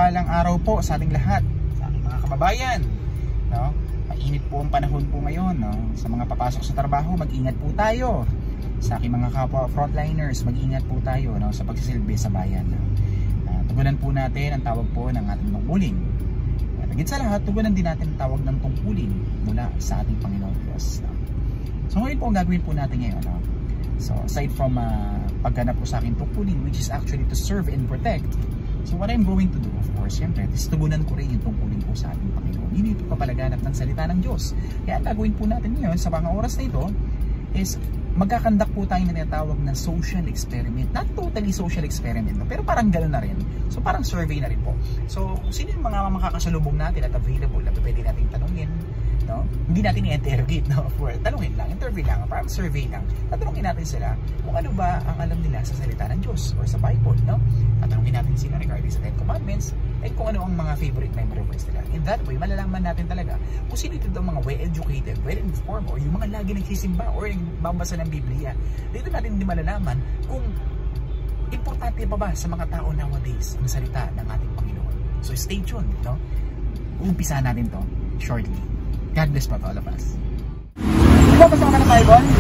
mapagpalang araw po sa ating lahat, sa ating mga kababayan, no? Mainit po ang panahon po ngayon, no? Sa mga papasok sa trabaho, mag-ingat po tayo. Sa aking mga kapwa frontliners, mag-ingat po tayo, no? Sa pagsisilbi sa bayan, no? Tugunan po natin ang tawag po ng ating tungkulin. At higit sa lahat, tugunan din natin ang tawag ng tungkulin mula sa ating Panginoon Diyos, no? So ngayon po ang gagawin po natin ngayon, no? So aside from pagganap po sa aking tungkulin, which is actually to serve and protect, so what I'm going to do, of course, syempre, is tugunan ko rin yung tungkulin po sa ating Panginoon. Hindi po papalaganap ng salita ng Diyos. Kaya ang gagawin po natin ngayon sa mga oras na ito is magkakandak po tayo na tinatawag na social experiment. Not totally social experiment, no? Pero parang gano'n na rin. So parang survey na rin po. So sino yung mga makakasalubong natin at available na pwede natin tanungin, no? Hindi natin i-interrogate, no? For tanungin lang, interview lang, parang survey lang. Tatanungin natin sila kung ano ba ang alam nila sa salita ng Diyos or sa Bible, no? Tatanungin natin sila regarding sa Ten Commandments and kung ano ang mga favorite memory verse nila. In that way, malalaman natin talaga kung sino ito ang mga well-educated, well-informed, or yung mga lagi nagsisimba or nagbabasa ng Biblia. Dito natin hindi malalaman kung importante pa ba sa mga tao nowadays ang salita ng ating Panginoon. So stay tuned, no? Umpisa natin to shortly. God bless po to all of us. Di ba basa ka na tayo, Bon?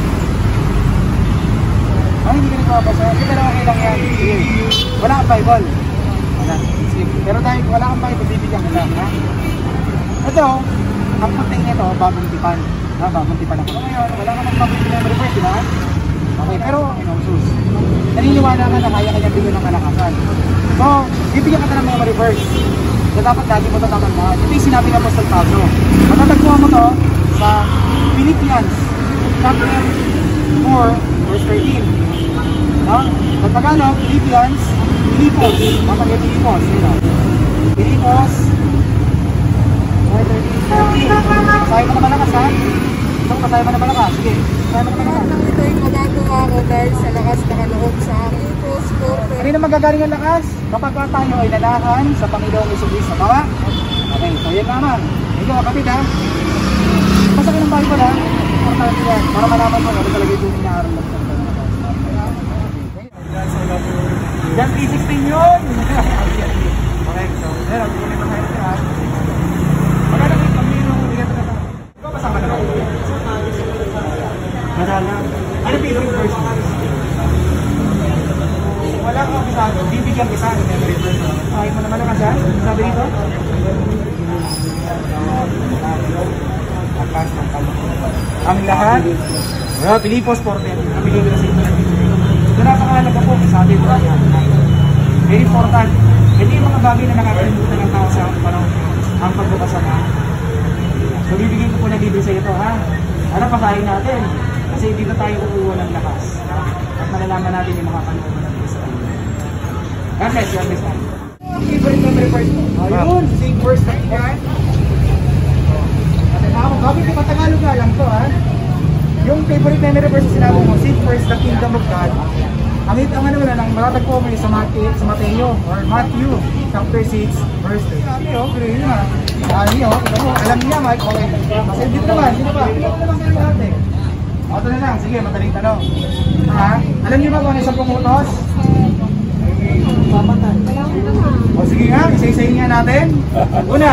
Ay, hindi ka nagpapasa. Hindi ka lang okay lang yan. Sige. Wala kang Bible. Wala. Sige. Pero dahil wala kang Bible, bibigyan ka lang, ha? Ito, ang puting nito, bagong tipan. Ha, bagong tipan ako. Ngayon, wala ka ng bagong tipan reverse, di ba? Okay, pero, sus, naniniwala ka na kaya kanya bigyan ng kalakasan. So, bibigyan ka na ng mga reverse. So, dapat lagi mo ito tatandaan. Ito yung sinabi ng Apostol Pablo. Matatagpuan mo to sa Philippians chapter 4 verse 13. No? Sa Tagalog, Philippians, Filipos. Matagay Filipos. Filipos 4:13. Pasahin mo na malakas, ha? Ito, pasahin mo na malakas. Sige, pasahin mo na malakas. Ito yung magagawa ko dahil sa lakas na kaloob sa aking puso. Kanina magagaling ang lakas kapag tayo ay lalahan sa Panginoong Jesucristo. Tama? Okay, so yan naman. Ito kapatid, ha? Basta ka ng Bible, ha? Importante yan. Para malaman mo, ano talaga yung inaaral lang. Yan, 316 yun! Okay, so, meron, hindi ko masahin ka, ha? Magkano kayo, pag-minong uligat na ito. Ikaw kasama na ako? Marala. Ano favorite version? Wala kang kasano, bibigyan kita ng favorite version. Okay mo naman naman siya? Sabi dito? Akas ng kalooban. Ang lahat, Filipos 4:10. Namili ko na sa ito. So napakahalaga po, sabi ko yan. Very important. Ito yung mga bagay na nakakalimutan ng tao sa panahon ang pagbabasa na. So bibigyan ko po na libre sa ito, ha? Ano pasahin natin? Kasi dito tayo kukuha ng lakas. At malalaman natin yung mga kalooban ng Diyos. God bless you, God bless you. Favorite memory verse mo? Ayun, same verse na yan. Bakit yung Tagalog nga lang to, ha? Yung favorite memory verse na sinabi mo, seek first the kingdom of God. Ang ano na lang, matatagpo mo sa Mateo or Matthew chapter 6 verse 3. Sabi nyo, pero yun na. Alam niya, Mike, okay. Kasi dito naman, sino ba? Dito naman kayo lahat eh. O, ito na lang, sige, madaling tanong. Ha? Alam niyo ba kung ano isang pumutos? Papatan. O, sige nga, isa-isayin nga natin. Una.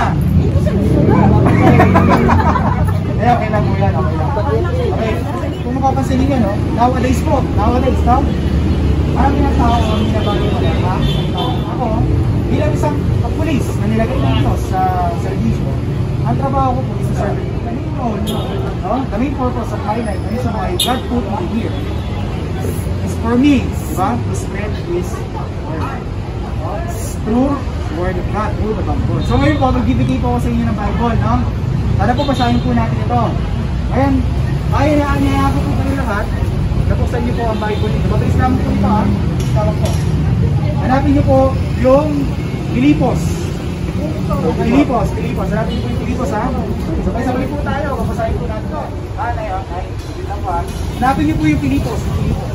Okay lang po yan, okay lang. Okay, kung mapapansin niyo, no? Nowadays, no? Marami ng tao ang ginagawa nila, ha? Ako, bilang isang pulis na nilagay ng Diyos sa servisyo, ang trabaho ko po is to serve the main role, no? The main purpose of my life, the reason why God put me here, is for me, diba? To spread His word. Through Word of God, through the Bible. So ngayon po, magbibigay po ako sa inyo ng Bible, no? Sana po basahin po natin ito. Ngayon, ay naanyaya ko po kayo lahat. Napuksan niyo po ang Bible nito. Mabilis naman po ito, ha? Tawag po. Hanapin niyo po yung Filipos. Filipos. Hanapin niyo po yung Filipos, ha? Sabay-sabay po tayo. Babasahin po natin ito. Hanapin niyo po yung Filipos. Filipos,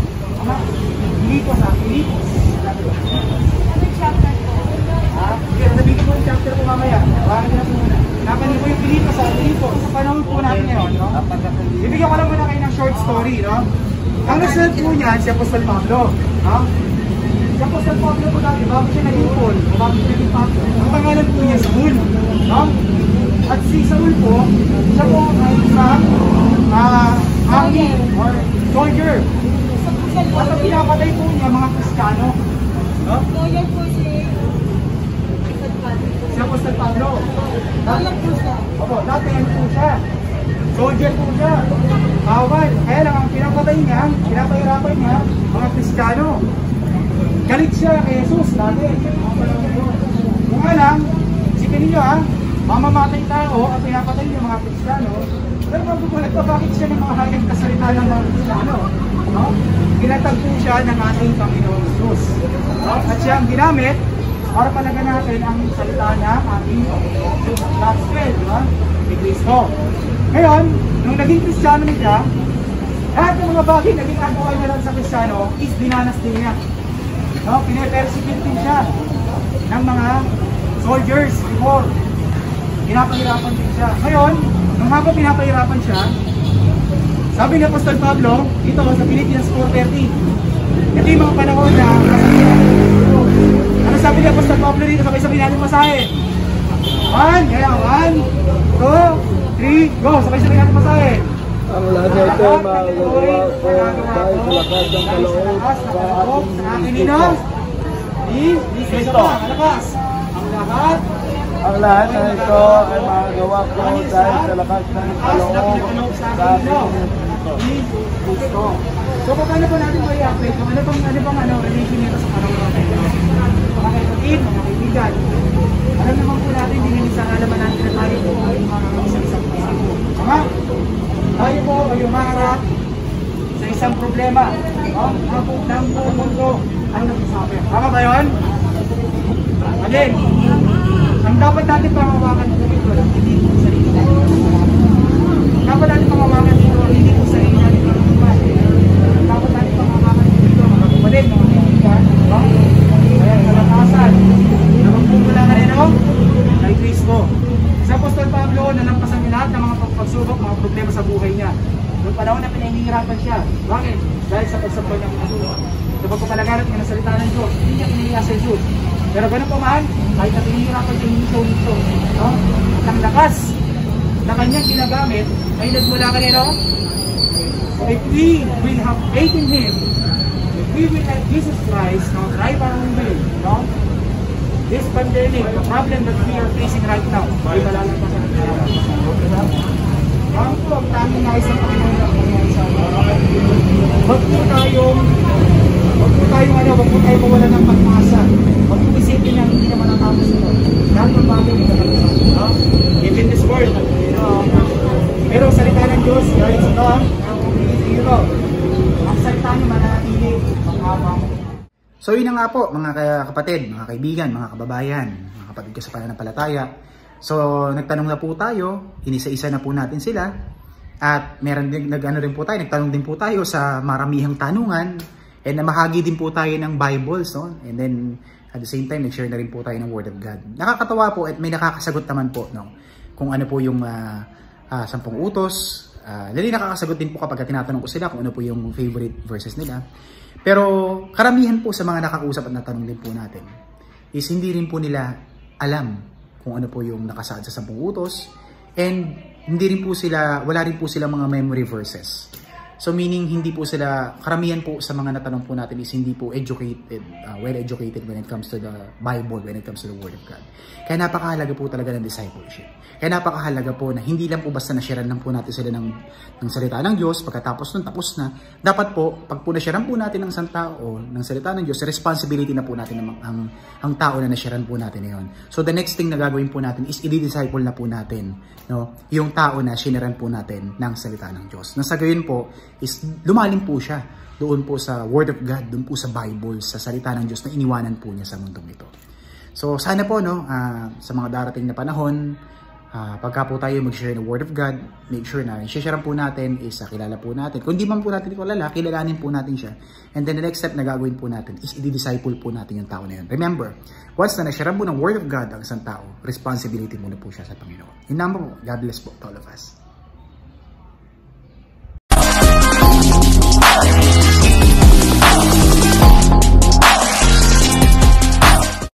ha? Filipos. Anong chapter po? Ha? Sige, sabihin po yung chapter po mamaya. Hawakan niyo na po muna. Hanapin niyo po yung Filipos, ha? Filipos. Sa panahon po natin ngayon, no? Bibigyan ko lang muna kayo ng short story, no? Ang nasulat po niyan si Apostol Pablo, no? Si Apostol Pablo po dati, bago siya naging Paul, bago siya naging Pablo, ang pangalan po niya Saul. No? At si Saul po, siya po ay isang army or soldier. At ang pinapatay po niya mga Kristiyano. No? Lawyer po si Apostol Pablo. Lawyer po siya. Opo, dati ano po siya? Soldier po siya. Bawal. Kaya lang ang pinapatay niya, pinapahirapan niya, mga Kristiyano. Galit siya kay Jesus dati. Kung alam, isipin niyo mamamatay tao at pinapatay niya mga Kristiyano. Pero magugulat pa bakit siya ng mga hayag kasalita ng mga Kristiyano. No? Ginatag po siya ng ating Panginoong Jesus. No? At siya ang ginamit para palaganapin ang salita ng ating Panginoong Jesus. Gospel, di ba? Ni Cristo. Ngayon, nung naging Kristiyano niya, lahat ng mga bagay na ginagawa niya lang sa Kristiyano is dinanas din niya. No? Pine-persecute din siya ng mga soldiers before. Pinapahirapan din siya. Ngayon, nung habang pinapahirapan siya, sabi ni Apostol Pablo, dito sa Philippians 4:30, ito yung mga panahon na ano sabi ni Apostol Pablo dito? Sabay-sabay natin masahe. 1, 2, 3, go! Sabay-sabay natin masahe. Ang lahat na ito magagawa ko dahil sa lakas ng kaloob sa aking ninong ni Cristo. Ang lahat na ito ay magagawa ko dahil sa lakas ng kaloob sa aking ni Cristo. So paano po natin po i-update? Ano bang relation nito sa panahon natin? Mga kapatid, mga kaibigan. Alam naman po natin, hindi nyo isang alaman natin na tayo po ay isang puso. Tama? Tayo po ay umaharap sa isang problema. Ng buong mundo ang nagsasabi. Tama ba yun? Alin? Ang dapat natin pangawakan dito lang, hindi po sarili natin. Dapat natin pangawakan dito, hindi po sarili natin. Dapat natin pangawakan dito, mga kapatid, mga kaibigan. Kaya kalakasan. Napagpumula ka rin kay Cristo. Sa Apostol Pablo, nalampasan niya lahat ng mga pagsubok, mga problema sa buhay niya. Noong panahon na pinahihirapan siya. Bakit? Dahil sa pagsampay niya ng pagsubok. Sa pagpapalaganap niya ng salita ng Diyos, hindi niya kinihiya sa Diyos. Pero ganun pa man, kahit na pinahihirapan siya nito, no? At ang lakas na kanyang ginagamit ay nagmula kanino? If we will have faith in Him, if we will have Jesus Christ, no? Drive our own way, no? This pandemic, the problem that we are facing right now, ay malalampasan ang kaya. Ang po, ang tanging nais ng Panginoon na kanyang sa Huwag po tayong mawala ng pag-asa. Huwag po isipin niya hindi naman natapos ito. Lahat ng bagay ito natapos. Even this world, pero ang salita ng Diyos, dahil sa ito, ang salita niya mananatili ang habang. So yun na nga po mga kapatid, mga kaibigan, mga kababayan, mga kapatid ko sa pananampalataya. So nagtanong na po tayo, inisa-isa na po natin sila. At meron din nagtanong din po tayo sa maramihang tanungan. And namahagi din po tayo ng Bibles, no? And then at the same time, nag-share na rin po tayo ng Word of God. Nakakatawa po at may nakakasagot naman po, no? Kung ano po yung 10 utos. Lali nakakasagot din po kapag tinatanong ko sila kung ano po yung favorite verses nila. Pero karamihan po sa mga nakakusap at natanong din po natin is hindi rin po nila alam kung ano po yung nakasaad sa 10 utos. And wala rin po sila mga memory verses. So meaning hindi po sila, karamihan po sa mga natanong po natin is hindi po educated, well educated when it comes to the Bible, when it comes to the Word of God. Kaya napakahalaga po talaga ng discipleship. Kaya napakahalaga po na hindi lang po basta na-sharean lang po natin sila ng salita ng Diyos, pagkatapos nun tapos na. Dapat po, pag po na-sharean po natin ng isang tao, ng salita ng Diyos, responsibility na po natin ang tao na na-sharean po natin na yun. So the next thing na gagawin po natin is i-disciple na po natin, no, yung tao na sharean po natin ng salita ng Diyos. Nang sa gayon po, is lumalim po siya doon po sa Word of God, doon po sa Bible, sa salita ng Diyos na iniwanan po niya sa mundong ito. So sana po, no, sa mga darating na panahon, pagka po tayo mag-share ng Word of God, make sure na i-share po natin is kilala po natin. Kung di man po natin kilala, kilalanin po natin siya. And then the next step na gagawin po natin is i-disciple po natin yung tao na yun. Remember, once na na-share po ng Word of God ang isang tao, responsibility muna po siya sa Panginoon. Yun naman po. God bless po to all of us.